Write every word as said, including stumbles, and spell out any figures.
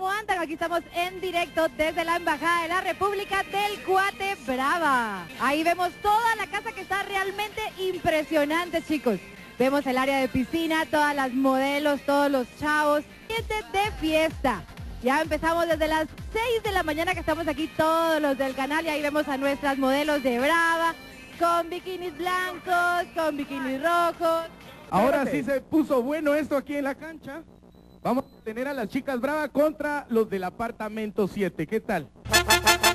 ¿cómo andan? Aquí estamos en directo desde la Embajada de la República del Guate Brava. Ahí vemos toda la casa que está realmente impresionante, chicos. Vemos el área de piscina, todas las modelos, todos los chavos. Gente de fiesta. Ya empezamos desde las seis de la mañana que estamos aquí todos los del canal y ahí vemos a nuestras modelos de Brava con bikinis blancos, con bikinis rojos. Ahora sí se puso bueno esto aquí en la cancha. Vamos a tener a las chicas Brava contra los del apartamento siete. ¿Qué tal?